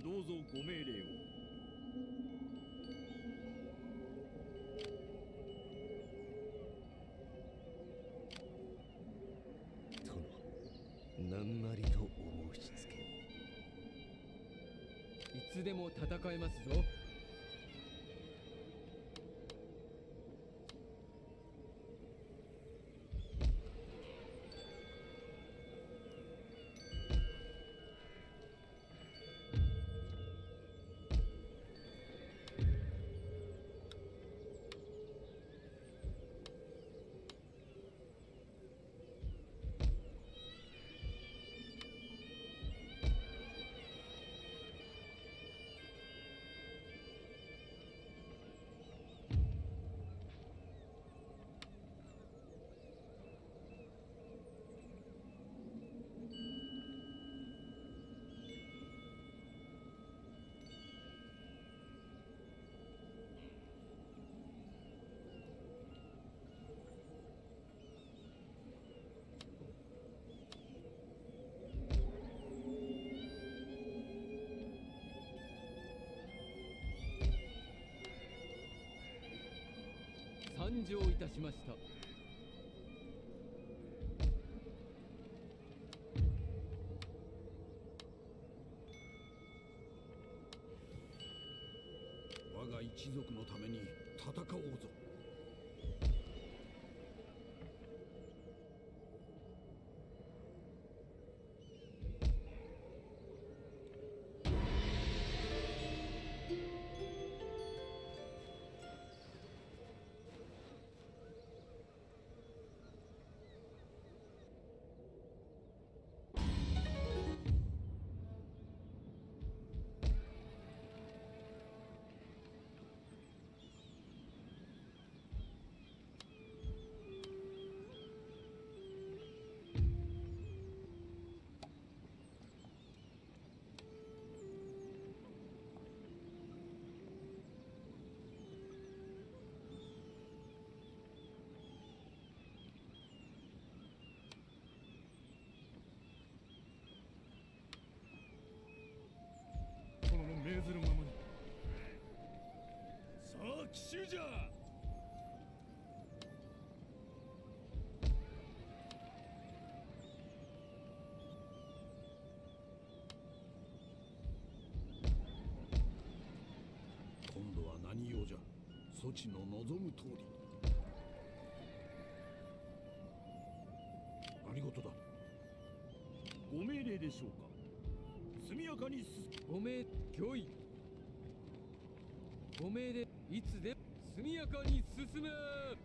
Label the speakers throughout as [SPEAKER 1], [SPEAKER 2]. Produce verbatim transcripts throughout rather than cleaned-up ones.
[SPEAKER 1] どうぞご命令を。
[SPEAKER 2] 殿、なんなりとお申し付けを。
[SPEAKER 3] いつでも戦えますぞ。参上いたしました。
[SPEAKER 4] 我が一族のために戦おうぞ。
[SPEAKER 1] 命ずるままに。さあ奇襲じゃ。
[SPEAKER 4] 今度は何用じゃ。そちの望む通り。何事だ。
[SPEAKER 1] ご命令でしょうか。速やかに進
[SPEAKER 3] ご命御意。ご命令いつで速やかに進め。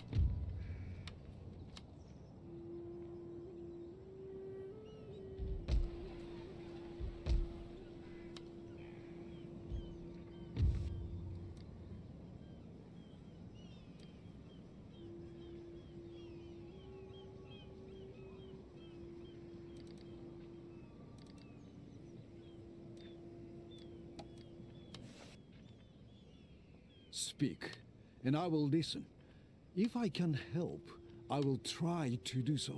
[SPEAKER 4] Speak, and I will listen. If I can help, I will try to do so.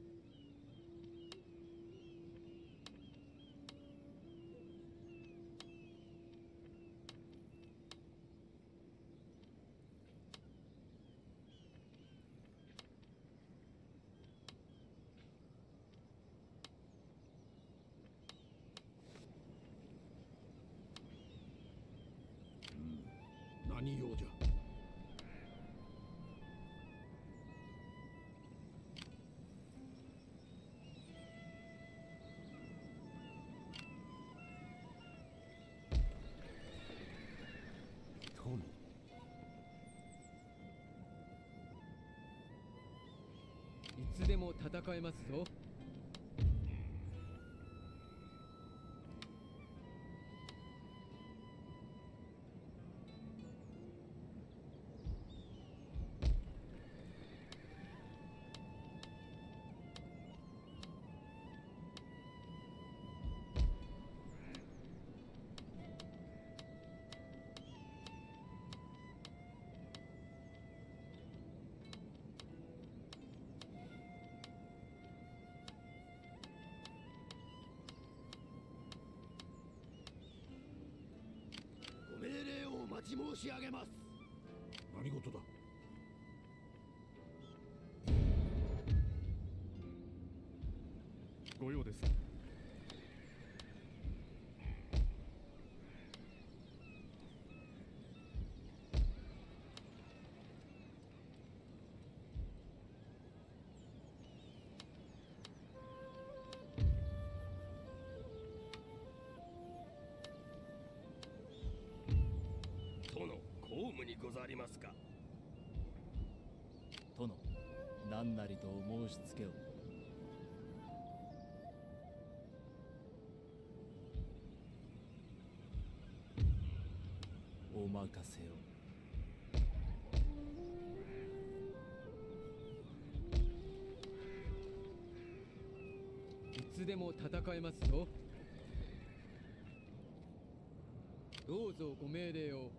[SPEAKER 4] Hmm. 何用じゃ。
[SPEAKER 2] 殿、
[SPEAKER 3] いつでも戦えますぞ。
[SPEAKER 2] 待ち申し上げます。
[SPEAKER 4] 何事だ。
[SPEAKER 1] ご用です。
[SPEAKER 5] 殿、公務にござりますか。
[SPEAKER 6] 殿、何なりとお申し付けを。お任せを。
[SPEAKER 3] いつでも戦えますぞ。どうぞご命令を。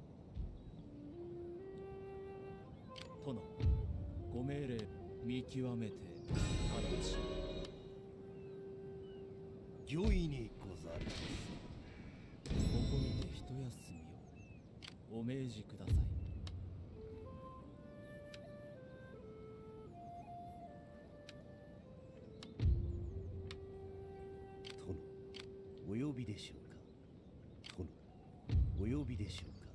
[SPEAKER 6] 殿、ご命令見極めて直ち。
[SPEAKER 2] 御意にござります。
[SPEAKER 6] ここにて一休みをお命じください。
[SPEAKER 2] 殿、お呼びでしょうか。殿、お呼びでしょうか。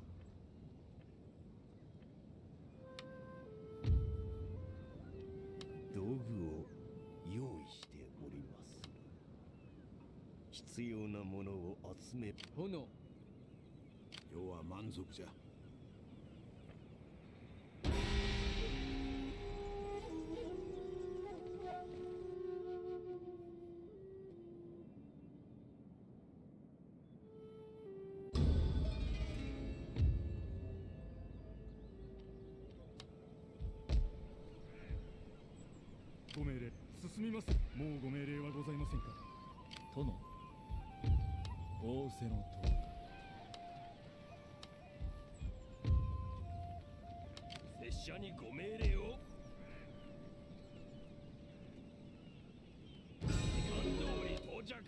[SPEAKER 2] 道具を用意しております。必要なものを集め。
[SPEAKER 3] 殿、
[SPEAKER 4] 世は満足じゃ。
[SPEAKER 1] ご命令進みます。もうご命令はございませんか。
[SPEAKER 6] 殿、仰せの通り。
[SPEAKER 5] 拙者にご命令を。時間通り到着。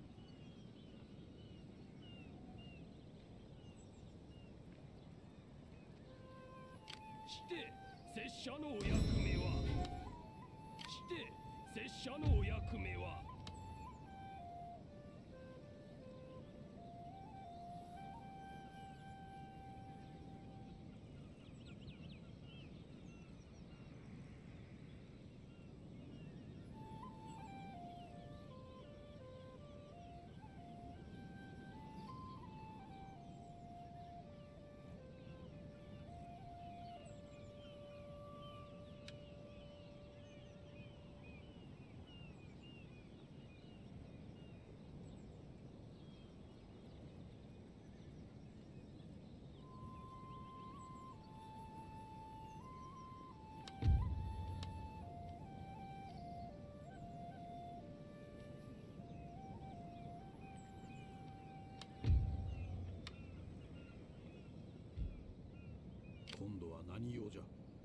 [SPEAKER 5] して拙者のお役目はして拙者のお役目は
[SPEAKER 4] 今度は何用じゃ。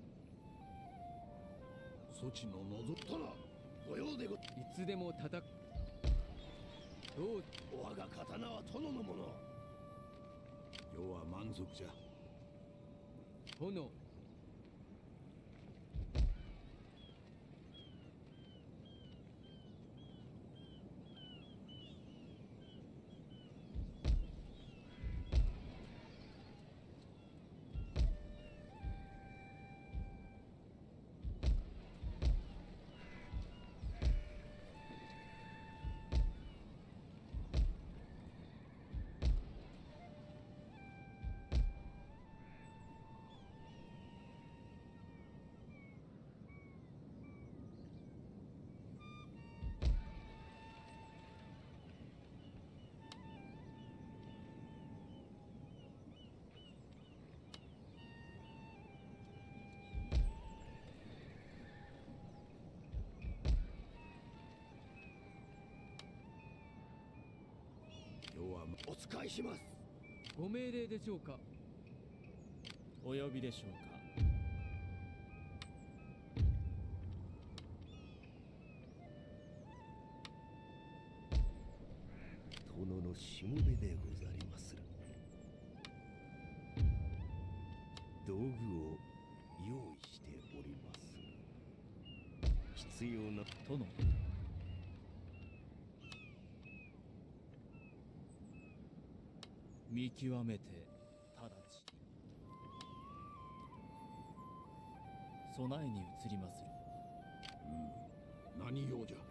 [SPEAKER 4] 措置の望。
[SPEAKER 2] 殿、ご用でご。
[SPEAKER 3] いつでも戦。どう。
[SPEAKER 2] 我が刀は殿のもの。
[SPEAKER 4] 世は満足じゃ。
[SPEAKER 3] 殿、
[SPEAKER 4] 世は
[SPEAKER 2] お使いします。
[SPEAKER 3] ご命令でしょうか。
[SPEAKER 6] お呼びでしょうか。
[SPEAKER 2] 殿のしもべでござりまする。 道具を用意しております。必要な
[SPEAKER 6] 殿。見極めて直ちに備えに移りまする。
[SPEAKER 4] うん、何用じゃ。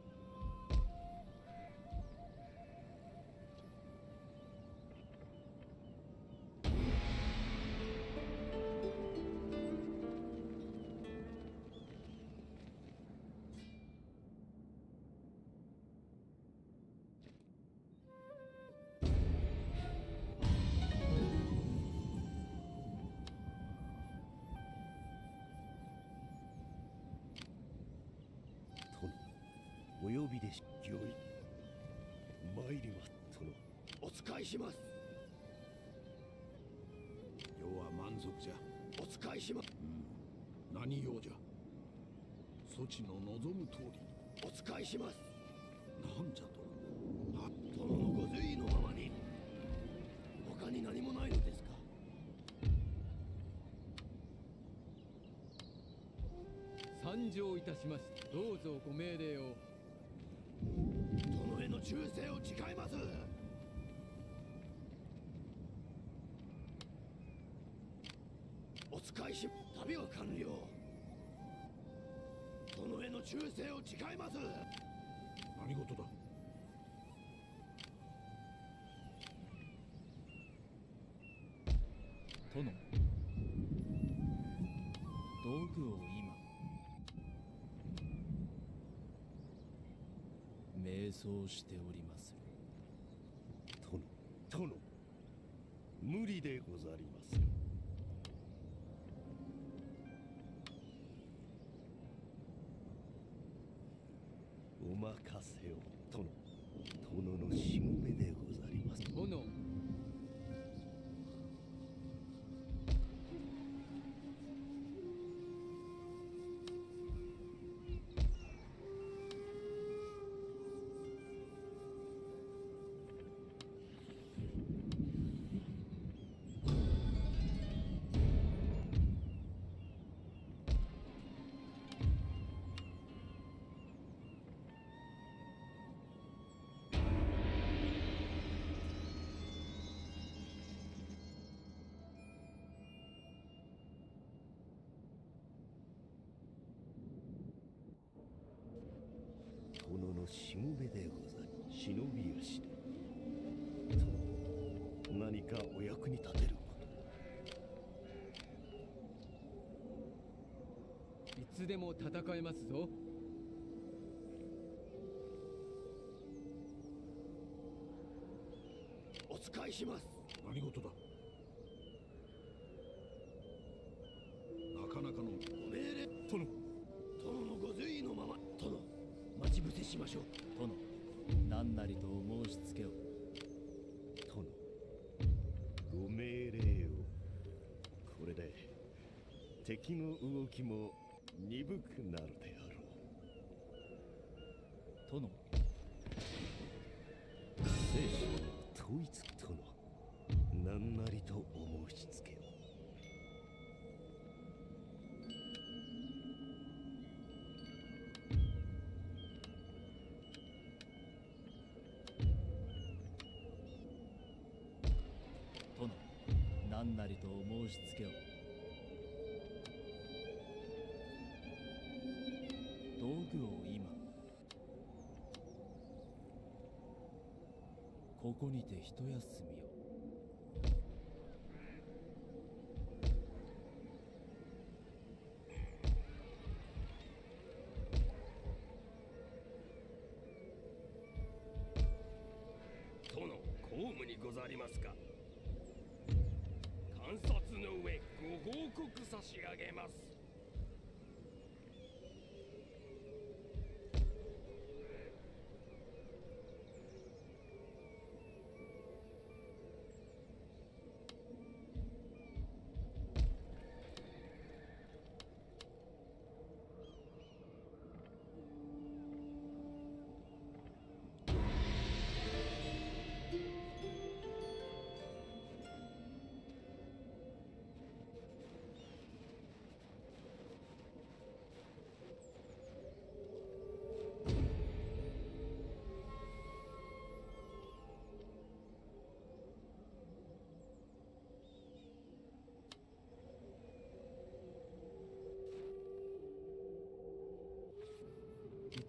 [SPEAKER 2] お呼びでしよい。参ります殿。
[SPEAKER 4] お使いします。世は満足じゃ。お使いします。うん、何用じゃ。そちの望む通りお使いします。なんじゃと。あ、殿のご随意のままに。他に何もないのですか。
[SPEAKER 3] 参上いたしました。どうぞご命令を。
[SPEAKER 4] 殿への忠誠を誓います。お使いし、旅は完了。殿への忠誠を誓います。何事だ。
[SPEAKER 6] 殿。道具を今瞑想しております。
[SPEAKER 2] 殿、殿、無理でござりますよ。お任せを、殿。殿のしもべでござります。
[SPEAKER 3] 殿。
[SPEAKER 2] 殿のしもべでござり、忍び足で。何かお役に立てること。
[SPEAKER 3] いつでも戦えますぞ。
[SPEAKER 4] お使いします。何事だ。なかなかのご命令。殿。殿のご随意のまま。殿。待ち伏せしましょう。
[SPEAKER 6] 殿。何なりと申しつけを。
[SPEAKER 2] 殿。ご命令を。これで敵の動きも鈍くなるであろう。
[SPEAKER 6] 殿。
[SPEAKER 2] 聖書の統一殿。何なりとお申しつけを。
[SPEAKER 6] 殿。何なりとお申しつけを。道具を今ここにて一休みを。
[SPEAKER 5] 殿、公務にござりますか。観察の上ご報告差し上げます。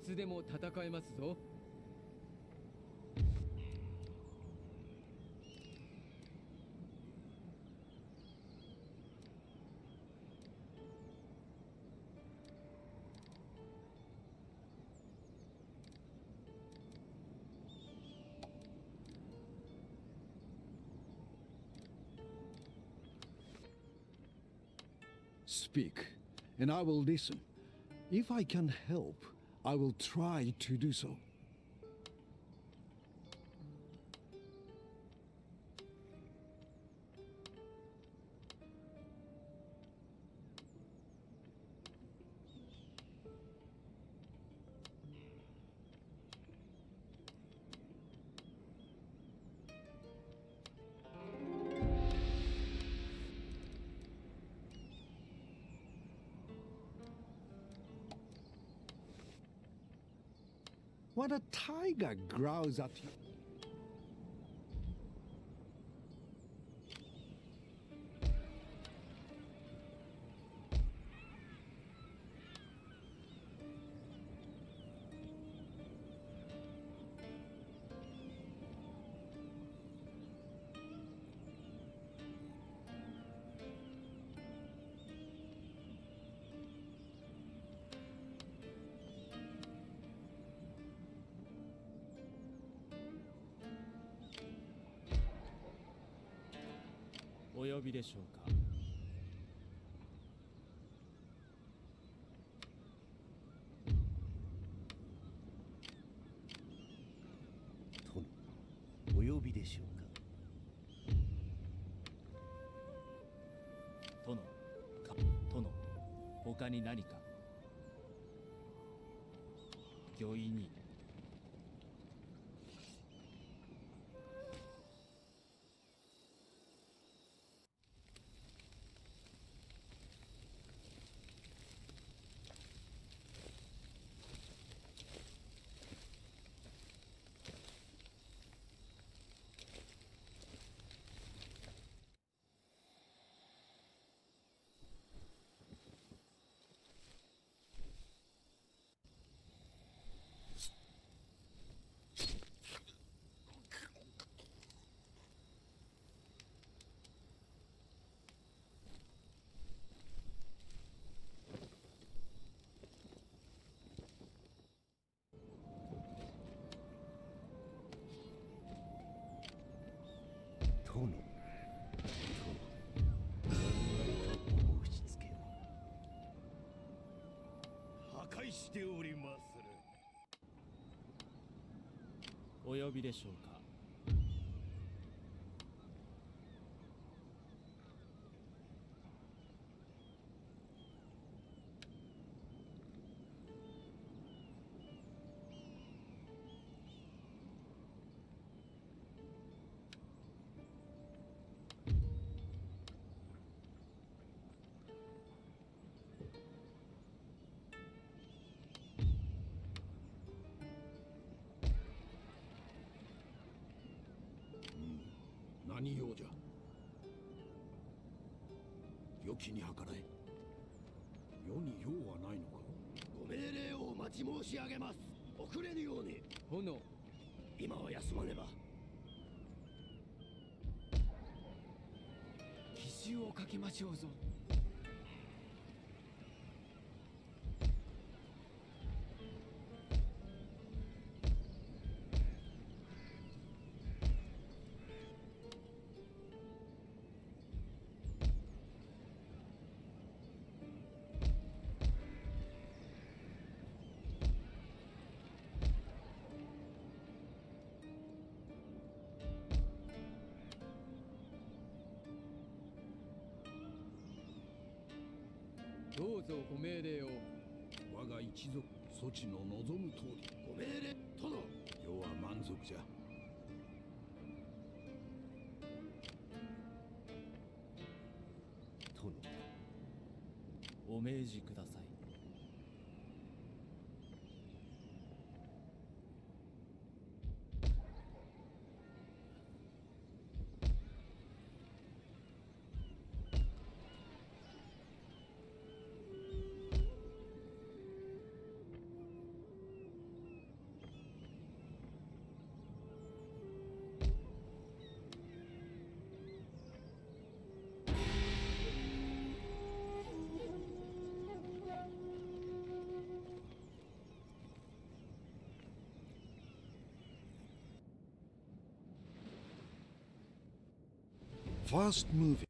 [SPEAKER 3] つでも戦えますぞ。
[SPEAKER 4] Speak, and I will listen. If I can help, I will try to do so. 'What a tiger growls at you.'
[SPEAKER 6] お呼びでしょうか。
[SPEAKER 2] 殿、お呼びでしょうか。
[SPEAKER 6] 殿、か殿、他に何か。御意に。
[SPEAKER 2] 殿、殿、お申し付けを破壊しておりまする。
[SPEAKER 6] お呼びでしょうか。
[SPEAKER 4] 何用じゃ。良きに計らえ。世に用はないのか。
[SPEAKER 2] ご命令をお待ち申し上げます。遅れぬように。
[SPEAKER 3] 炎、
[SPEAKER 2] 今は休まねば。
[SPEAKER 3] 奇襲をかけましょうぞ。どうぞご命令を。
[SPEAKER 4] 我が一族措置の望む通り。
[SPEAKER 2] ご命令、殿。
[SPEAKER 4] 世は満足じゃ。
[SPEAKER 2] 殿、
[SPEAKER 6] お命じください。
[SPEAKER 4] Fast moving.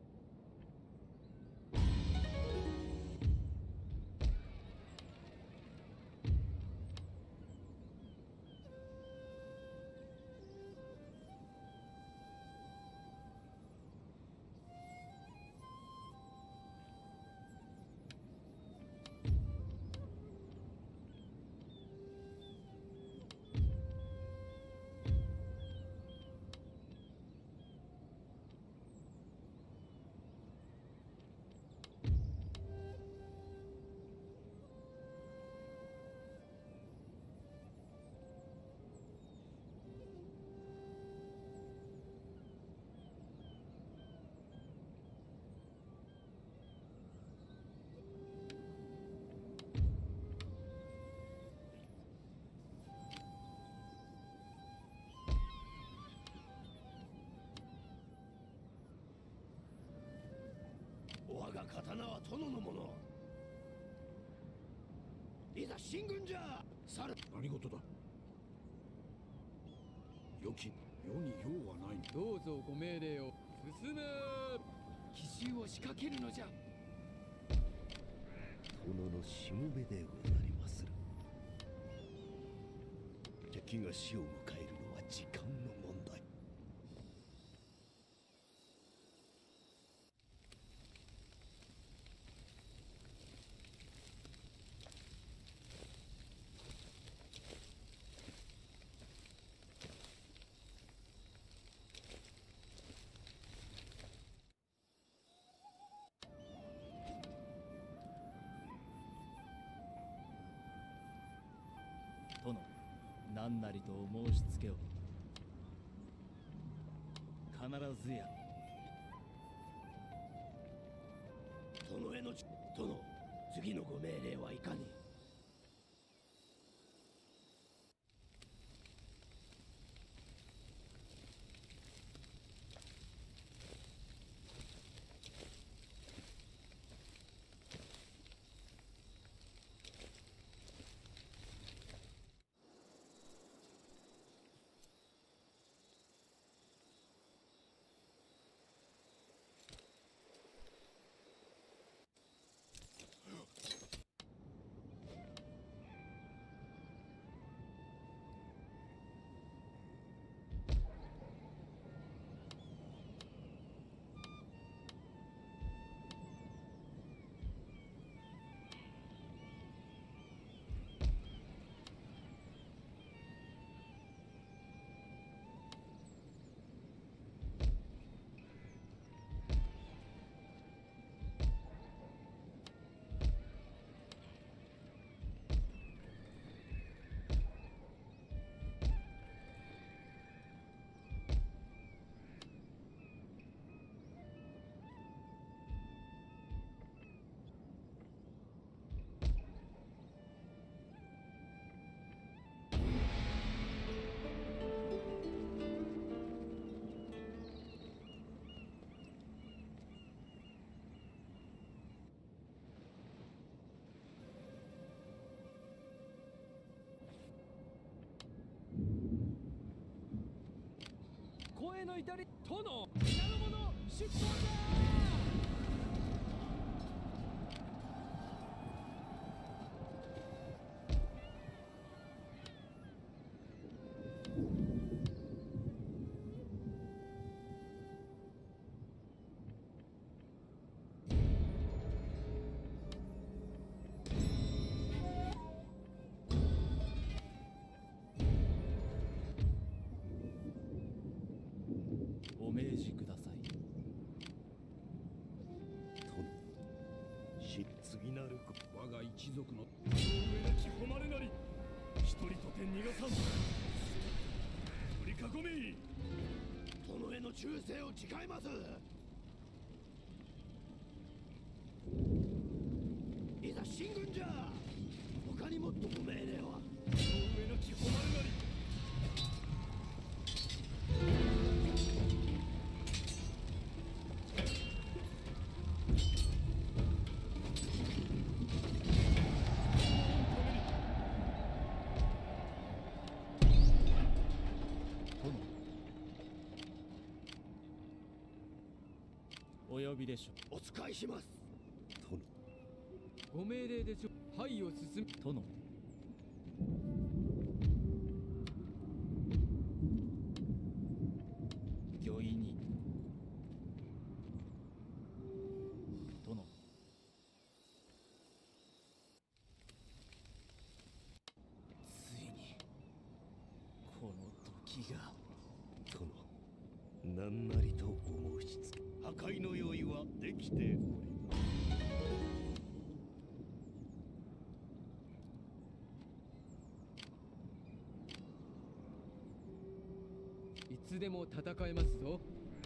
[SPEAKER 2] 我が刀は殿のもの。いざ進軍じゃ。さる
[SPEAKER 4] 何事だ。良き世に用はない。
[SPEAKER 3] どうぞご命令を。進め。奇襲を仕掛けるのじゃ。
[SPEAKER 2] 殿のしもべでござりまする。敵が死を迎えるのは時間の問題。
[SPEAKER 6] 殿、何なりと申しつけを。必ずや。
[SPEAKER 2] 殿へのち殿、次のご命令はいかに。
[SPEAKER 5] 声の至り殿、皆の者出航じゃ。
[SPEAKER 6] お命じください。
[SPEAKER 2] 殿、し次なるこ
[SPEAKER 4] 我が一族の
[SPEAKER 1] 上なき誉れなり、一人とて逃がさん。取り囲み。
[SPEAKER 2] 殿への忠誠を誓います。いざ進軍じゃ。他にもっとご命令は。
[SPEAKER 1] 上なき誉れなり。
[SPEAKER 6] お呼びでしょ
[SPEAKER 4] お使いします。
[SPEAKER 2] 殿。
[SPEAKER 3] ご命令でしょう。はいを進む。
[SPEAKER 6] 殿。御意に。殿。ついにこの時が。
[SPEAKER 2] 殿、何なりとお申しつけ。破壊の用意はできております。
[SPEAKER 3] いつでも戦えますぞ。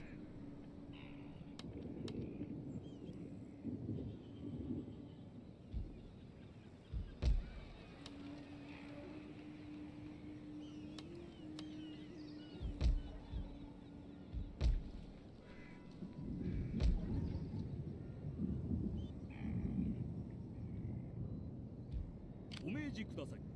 [SPEAKER 1] お命じください。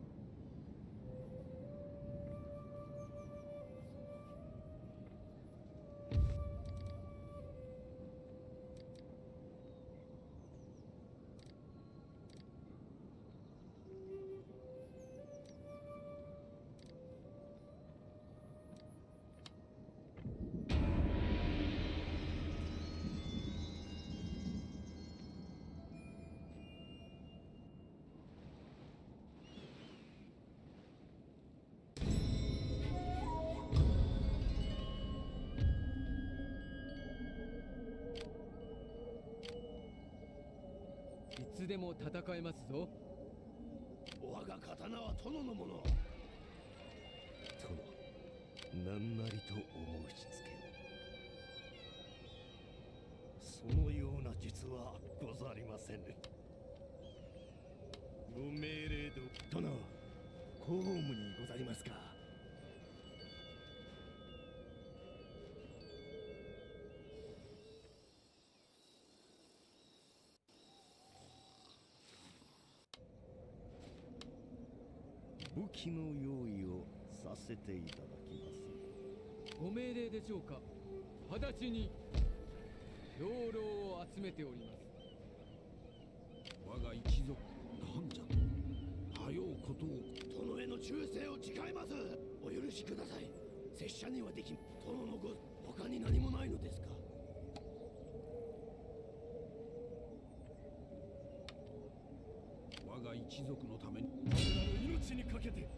[SPEAKER 3] いつでも戦えますぞ。
[SPEAKER 4] 我が刀は殿のもの。
[SPEAKER 2] 殿、何なりとお申しつけ。そのような術はござりませぬ。ご命令ど。
[SPEAKER 7] 殿、公務にござりますか。
[SPEAKER 2] 武器の用意をさせていただきます。
[SPEAKER 3] ご命令でしょうか。直ちに兵糧を集めております。
[SPEAKER 4] 我が一族なんじゃと。はようことを。殿への忠誠を誓います。お許しください。拙者にはできん。殿のご他に何もないのですか。我が一族のために
[SPEAKER 1] 命にかけて。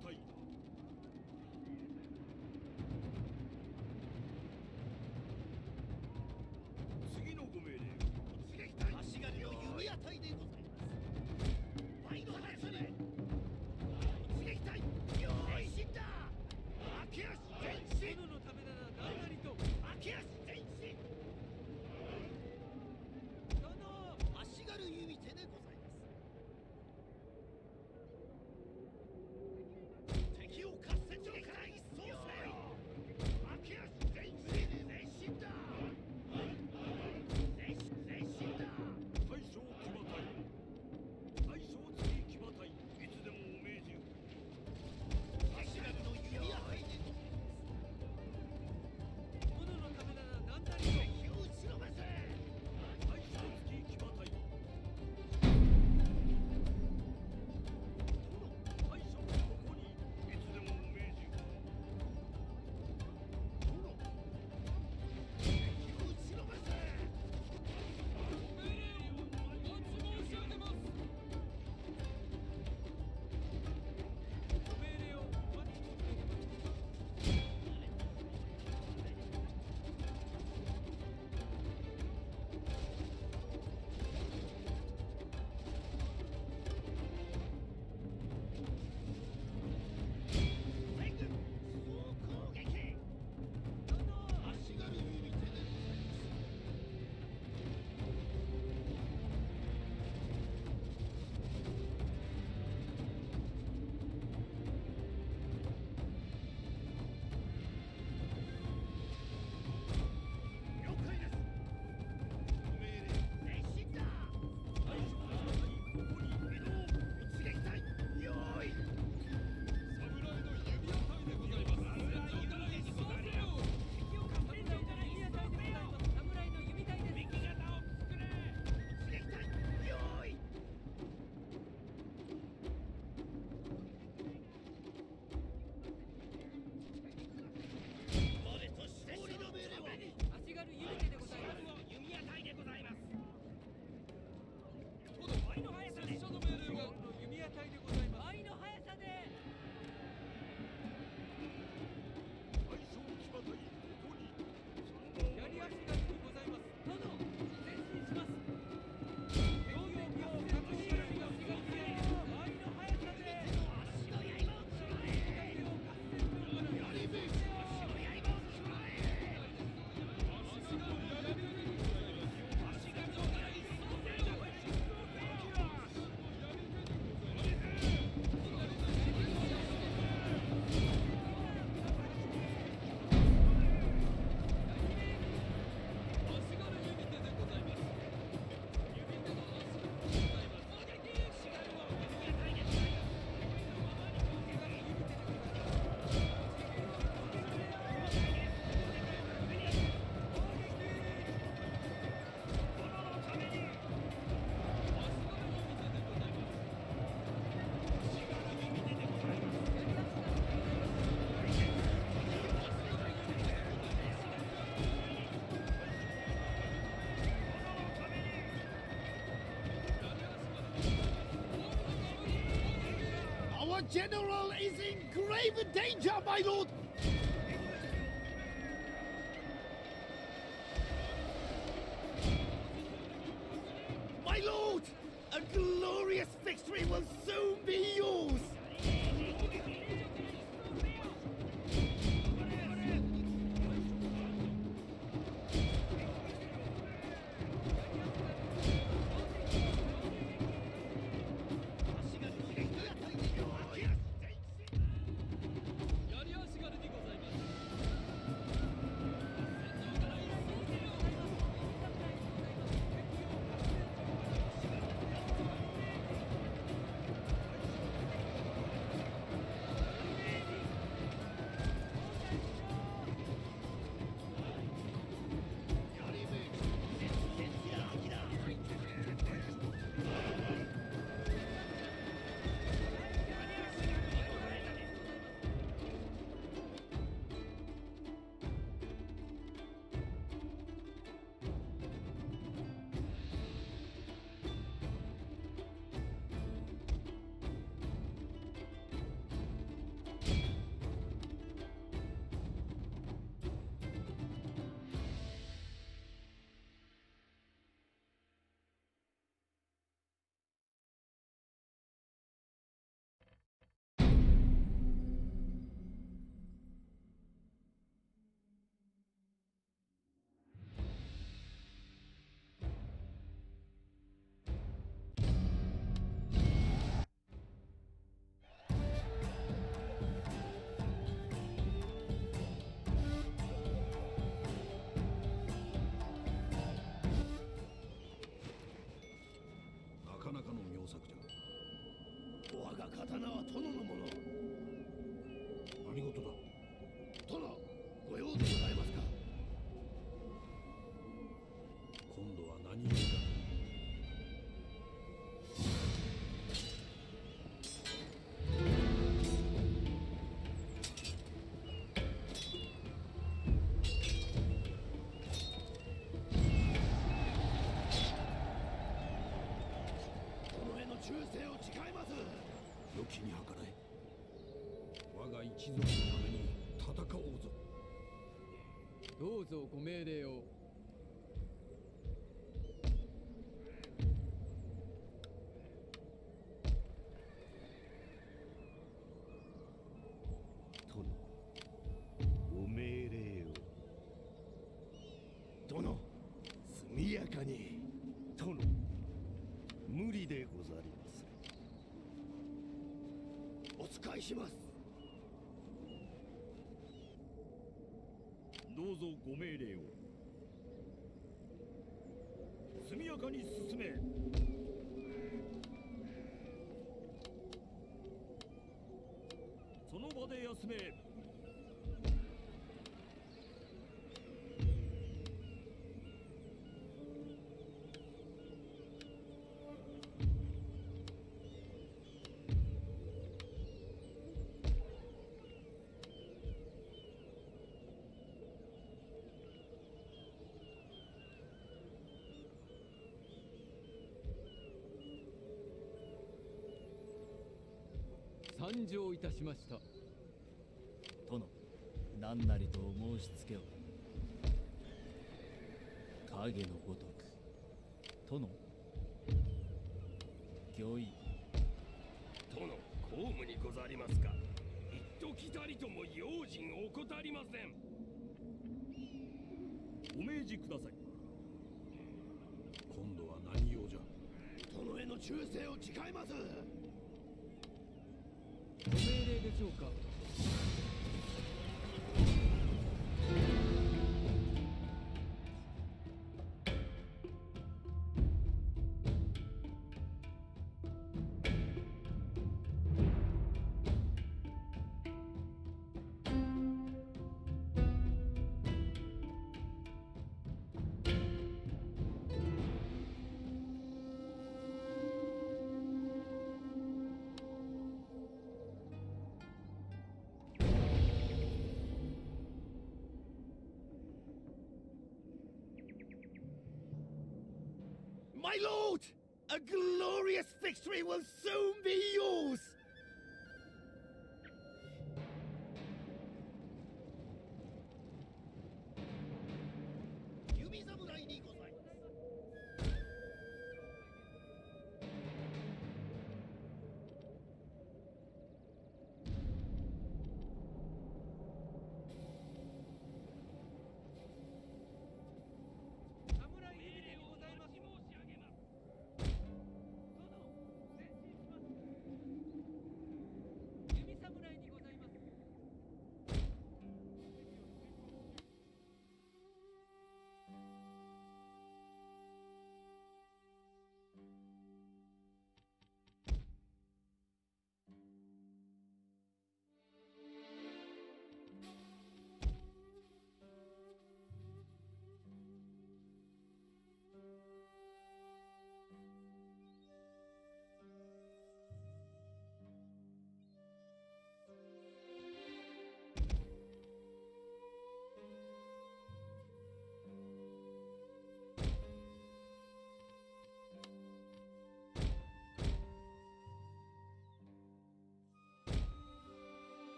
[SPEAKER 1] たい。次のご命令。
[SPEAKER 2] 足軽の弓矢隊でございます。倍の速さで突撃隊よーい死んだ。明足前進。
[SPEAKER 3] 殿のためなら何なりと。
[SPEAKER 2] 明足前進。
[SPEAKER 3] 殿。
[SPEAKER 2] 足軽弓手でございます。敵を合戦場から一掃せよ。明足前進。前進だ。前進前進だ。
[SPEAKER 1] 大将騎馬隊。大将次騎馬隊。いつでもお命じ。
[SPEAKER 2] 足軽の弓矢隊でございます。
[SPEAKER 3] 殿のためなら何なりと。
[SPEAKER 2] 敵を打ちのめせ。
[SPEAKER 1] 大将次騎馬隊。大将ここに。いつでもお命じ。
[SPEAKER 2] 敵を打ちのめせ。
[SPEAKER 3] 命令をお待ち申し上げます。ご命令をお待ち申し上げます。
[SPEAKER 2] 全軍総攻撃。足軽弓手でございます。了解です。ご命令前進だ。
[SPEAKER 1] 大将騎馬隊ここに。
[SPEAKER 2] 移動突撃隊よーい。
[SPEAKER 3] 侍の弓矢隊でございます。戦場から一掃せよ。敵をか侍の弓矢隊でございます。侍の弓隊です。敵型を作れ。
[SPEAKER 2] 突撃隊よーい。我と勝利の命令は
[SPEAKER 3] 足軽弓手でございます。
[SPEAKER 5] 弓矢隊でございます。
[SPEAKER 3] 殿、倍の速さで。拙者の命令は弓矢隊でございます。倍の速さで。
[SPEAKER 1] 大将騎馬隊ここに。
[SPEAKER 3] 槍足軽にございます。殿、前進します。敵を確認します。倍の速さで。
[SPEAKER 2] 足の刃を食らえ。
[SPEAKER 3] 敵を合戦場から
[SPEAKER 2] やりべえ。足の刃を食らえ。Our general is in grave danger, my lord! My lord! A glorious victory will soon be yours!
[SPEAKER 4] 一族のために戦おうぞ。
[SPEAKER 3] どうぞご命令を。
[SPEAKER 2] 殿、ご命令を。
[SPEAKER 7] 殿、速やかに。
[SPEAKER 2] 殿、無理でござります。
[SPEAKER 7] お使いします。
[SPEAKER 1] どうぞご命令を。速やかに進め。その場で休め。
[SPEAKER 3] 参上いたしました。
[SPEAKER 6] 殿、何なりとお申しつけを。影のごとく。殿、御意。
[SPEAKER 5] 殿、公務にござりますか。一時たりとも用心怠りません。
[SPEAKER 1] お命じください。
[SPEAKER 4] 今度は何用じゃ。
[SPEAKER 7] 殿への忠誠を誓います。
[SPEAKER 3] ご命令でしょうか。
[SPEAKER 7] My lord! A glorious victory will soon be yours! 弓侍にございます。
[SPEAKER 3] 侍命令でございます。
[SPEAKER 5] 申し上げます。
[SPEAKER 3] 殿、前進します。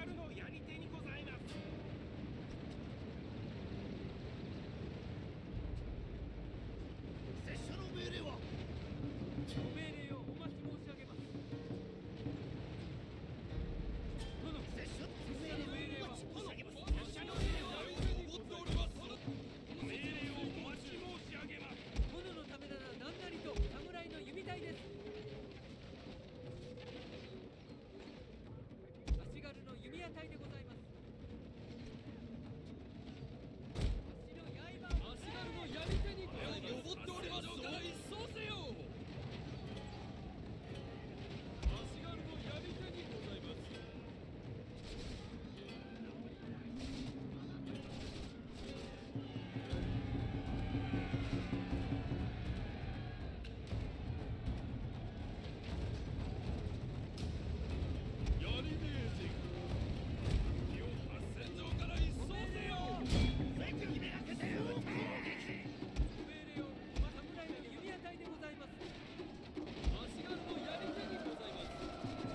[SPEAKER 5] がるのやり手にございます。
[SPEAKER 7] 拙者の命令は
[SPEAKER 3] ご命令をお待ち申し上げます。殿、
[SPEAKER 7] 拙者の
[SPEAKER 3] 拙者の命令は
[SPEAKER 7] お待ち申し上げます。
[SPEAKER 3] 拙者の命令は
[SPEAKER 5] お命令をお待ち申し上げます。
[SPEAKER 3] 殿のためなら何なりと侍の弓隊です。足軽の弓矢隊でございます。足の刃を足軽の槍手にございます。
[SPEAKER 5] 登っておりますぞ。
[SPEAKER 3] そうせよ。
[SPEAKER 5] 足軽のやり手にございます。やりねえぜ。敵を八千丈から一掃せよ。
[SPEAKER 7] 全国めがけて撃て。
[SPEAKER 3] ご命令を侍の弓矢隊でございます。足軽の槍手にございます。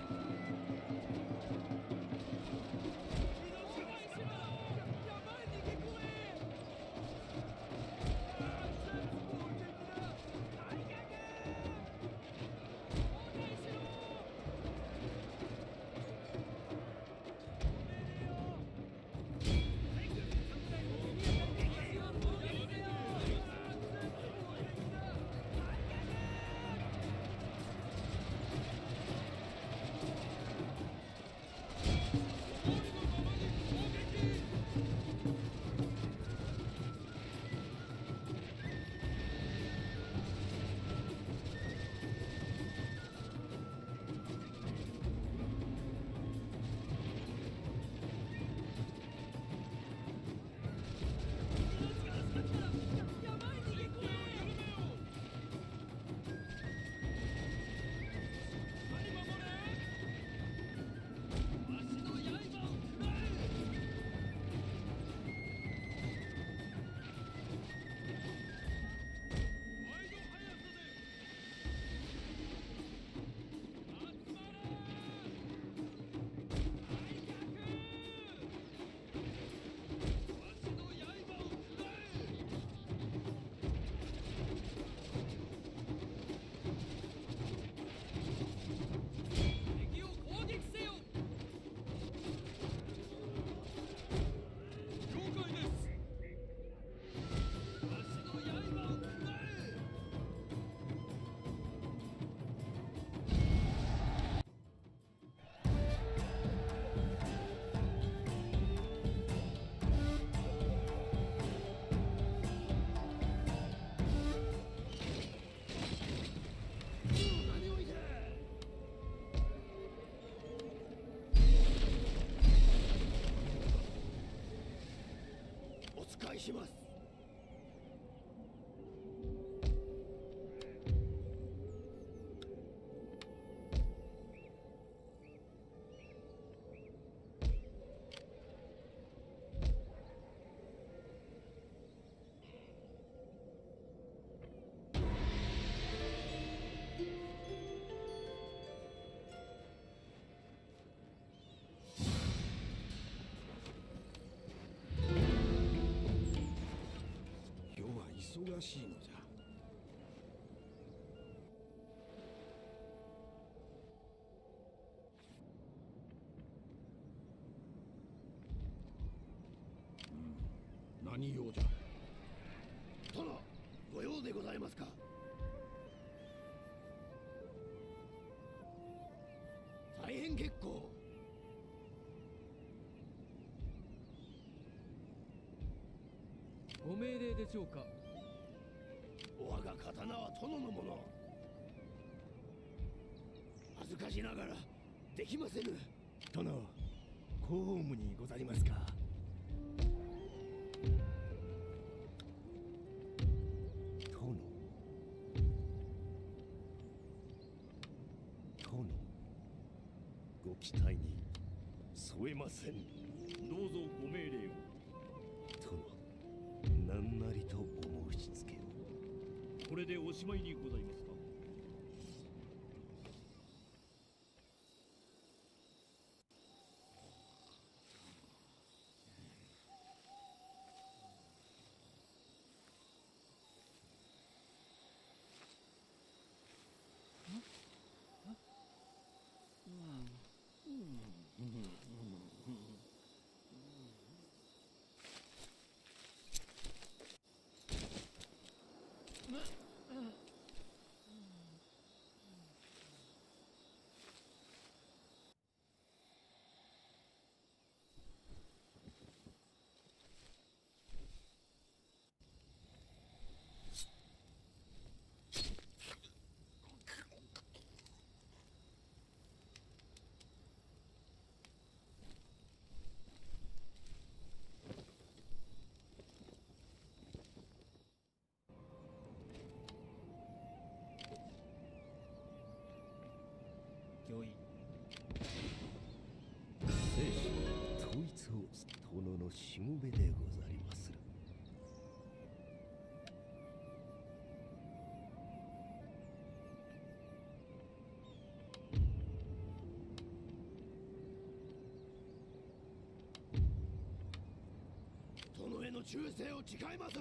[SPEAKER 3] 敵を攻撃せよ。
[SPEAKER 5] 了解です。足の刃をくらえ。
[SPEAKER 7] 何をいて。お使いします。
[SPEAKER 4] 今日は忙しいのじゃ。うん、何用じゃ。
[SPEAKER 7] 殿、ご用でございますか。大変結構。
[SPEAKER 3] ご命令でしょうか。
[SPEAKER 7] 我が刀は殿のもの。恥ずかしながらできませぬ。
[SPEAKER 2] 殿、公務にござりますか。殿。殿。ご期待に添えません。
[SPEAKER 1] どうぞご命令を。
[SPEAKER 2] 殿、何なりとお申し付けを。
[SPEAKER 1] これでおしまいにございますか。
[SPEAKER 4] の忠誠を誓います。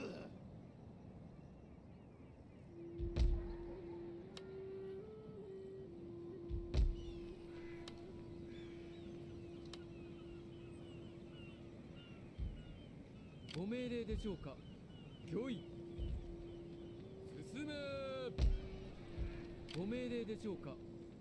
[SPEAKER 3] ご命令でしょうか。御意。進め。ご命令でしょうか。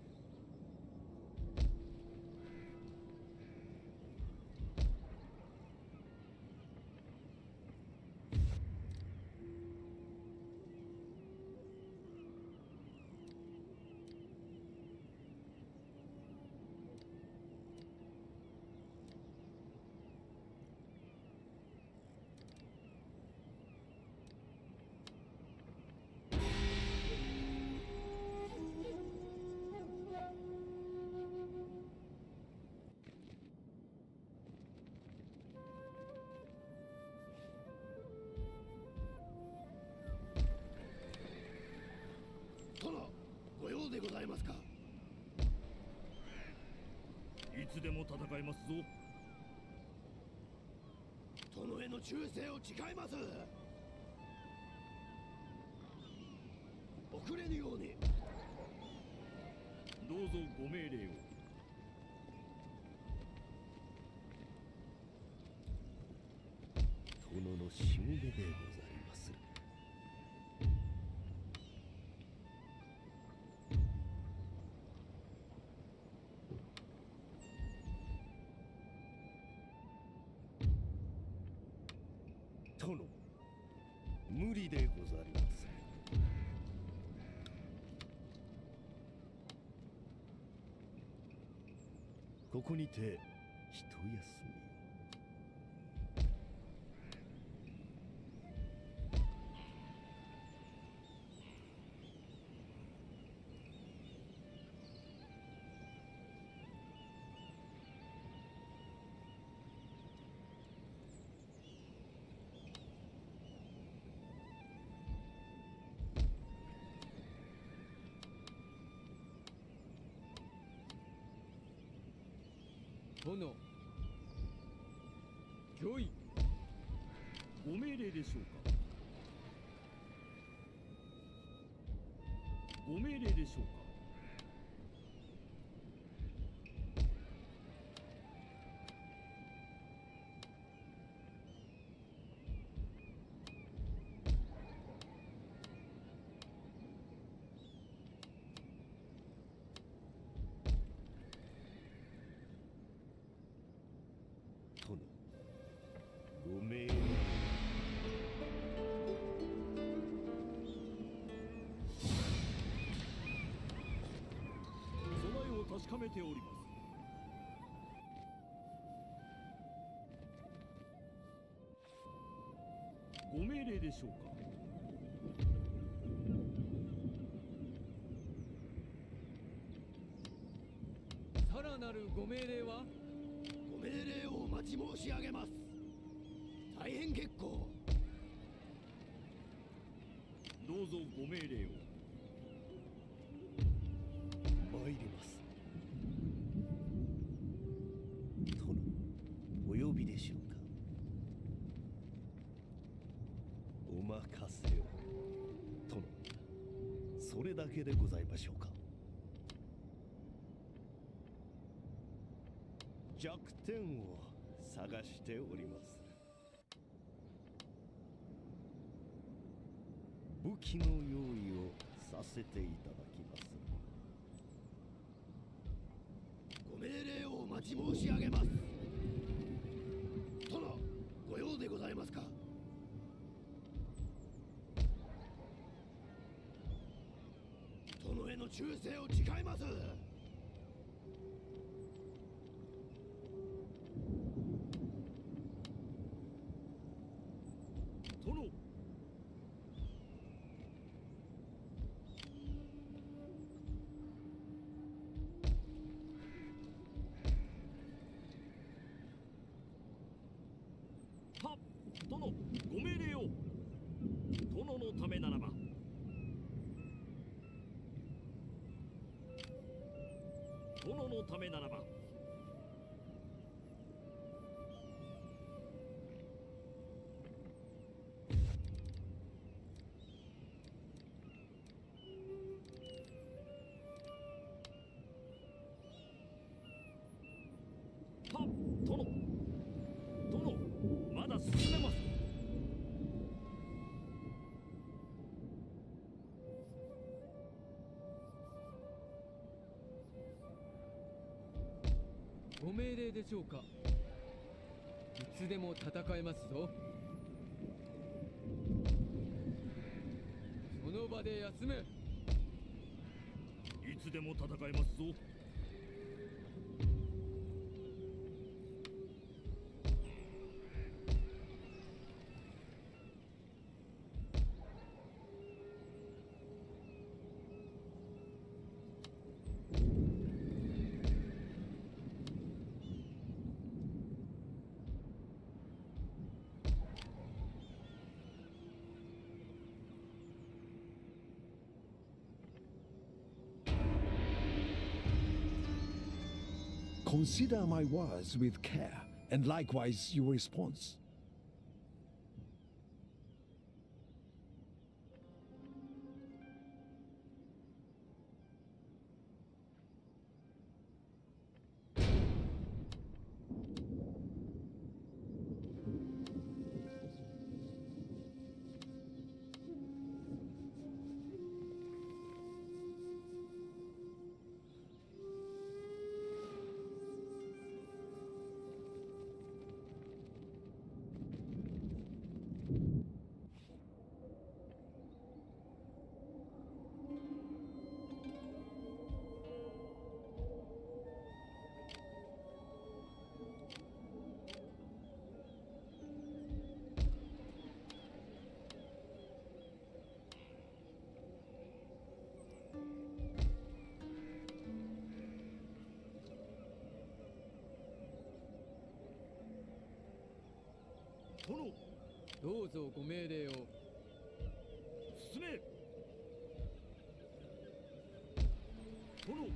[SPEAKER 4] 殿、ご用でございますか。
[SPEAKER 1] いつでも戦えますぞ。
[SPEAKER 4] 殿への忠誠を誓います。遅れぬように。
[SPEAKER 1] どうぞご命令を。
[SPEAKER 2] 殿のしもべでございます。殿、無理でござります。ここにて一休み。
[SPEAKER 3] 殿。御意。
[SPEAKER 1] ご命令でしょうか。ご命令でしょうか。
[SPEAKER 2] 殿、ご命令。
[SPEAKER 1] 備えを確かめております。ご命令でしょうか。
[SPEAKER 3] さらなるご命令は。
[SPEAKER 4] ご命令をお待ち申し上げます。大変結構。
[SPEAKER 1] どうぞご命令を。
[SPEAKER 2] 参ります。殿、お呼びでしょうか。お任せを。殿、それだけでございましょうか。弱点を探しております。武器の用意をさせていただきます。
[SPEAKER 4] ご命令をお待ち申し上げます。殿、ご用でございますか。殿への忠誠を誓います。
[SPEAKER 1] 殿。はっ、殿、ご命令を。殿のためならば。殿のためならば。 はっ、殿。殿、まだ進めます。
[SPEAKER 3] ご命令でしょうか。いつでも戦えますぞ。その場で休め。
[SPEAKER 1] いつでも戦えますぞ。
[SPEAKER 4] Consider my words with care, and likewise your response.
[SPEAKER 1] 殿、
[SPEAKER 3] どうぞご命令を。
[SPEAKER 1] 進め。殿。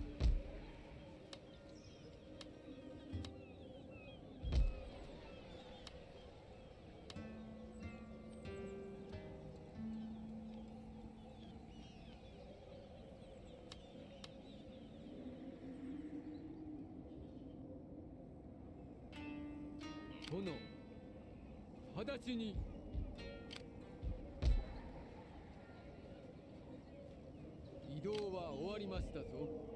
[SPEAKER 3] 殿、直ちに。移動は終わりましたぞ。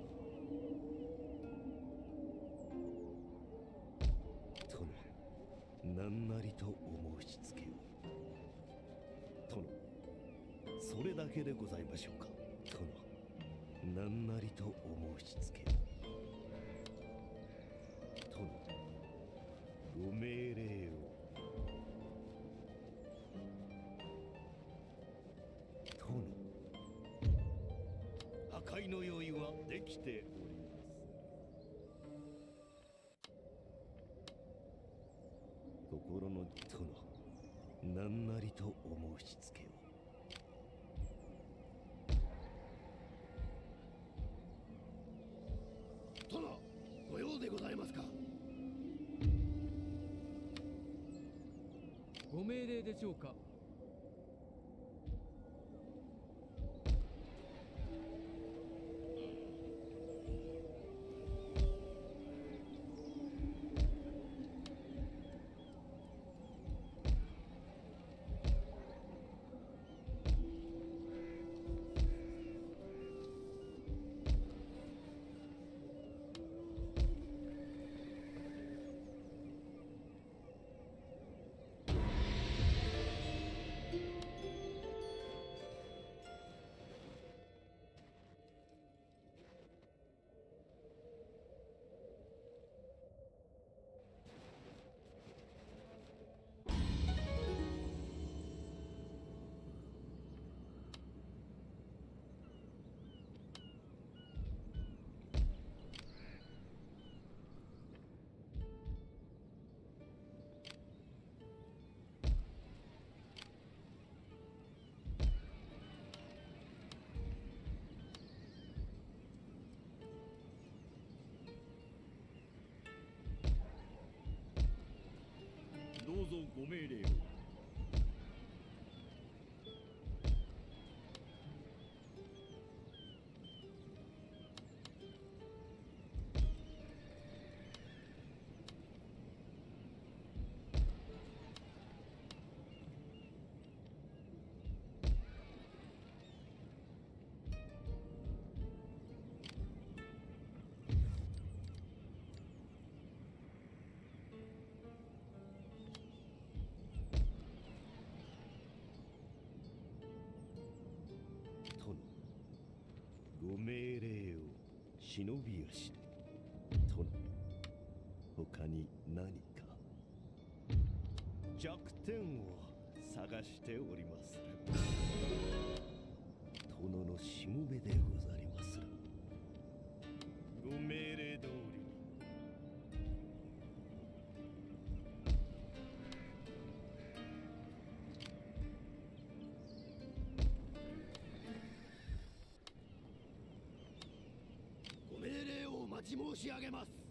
[SPEAKER 2] 殿、何なりとお申し付けを。殿、それだけでございましょうか。殿、何なりとお申し付けを。殿、ご命令を。殿、破壊の用意はできております。心の殿、何なりとお申し付けを。
[SPEAKER 7] 殿、ご用でございますか。
[SPEAKER 3] ご命令でしょうか。
[SPEAKER 1] どうぞご命令を。
[SPEAKER 2] 忍び足で殿、他に何か弱点を探しておりまする。殿のしもべでござりまする。ご命令通りに。
[SPEAKER 7] ご命令をお待ち申し上げます。